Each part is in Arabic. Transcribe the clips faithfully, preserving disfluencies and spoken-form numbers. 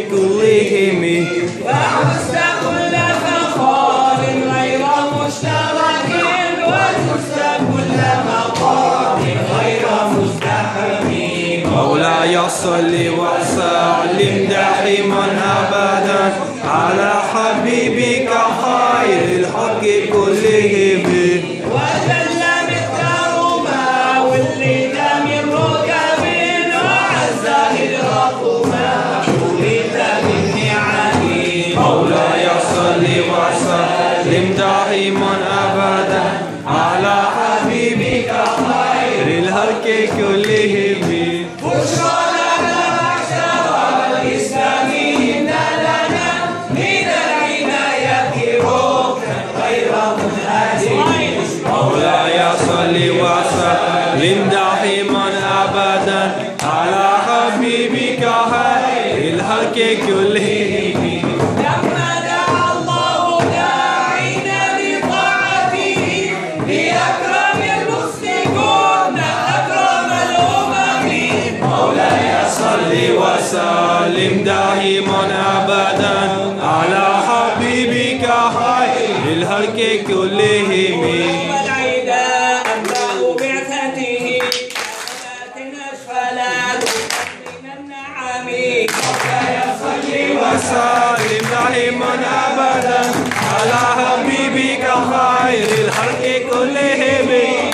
كلهم فحسن كل فخار غير مشترك وحسن كل مقام غير مزدحم مولاي صل وسلم دائما أبدا على حبيبك خير الحق كلهم وسلم الكرما واللي دام الركب وعزه الرقما ولد من نعمه مولاي صل وسلم دائما أبدا على حبيبك خير الخلق كلهم بشرى لنا معشر الإسلام إن لنا من العناية ركنا غير منهزم مولاي صل وسلم دائما أبدا على حبيبك خير الخلق كلهم لما دعا الله داعينا لطاعته لأكرم المسلمون أكرم الأمم مولاي صل وسلم دائما أبدا على حبيبك خير الخلق كلهم والعيدا أنباء بعثته آياتنا أشفلات من النعم مولاي صل وسلم دائما أبدا على حبيبك خير الخلق كلهم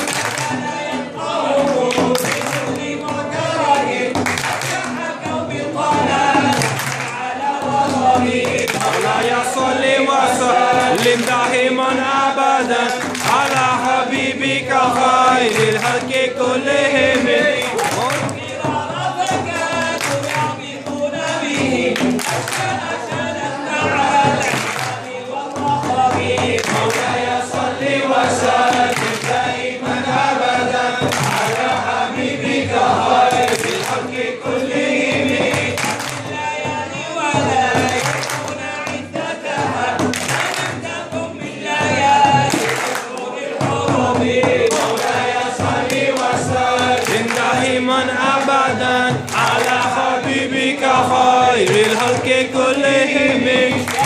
مولاي صل وسلم دائما أبدا على حبيبك خير الخلق كلهم مولاي صل وسلم دائما أبدا على حبيبك خير الخلق كلهم مولاي صل وسلم دائما أبدا على حبيبك خير الخلق كلهم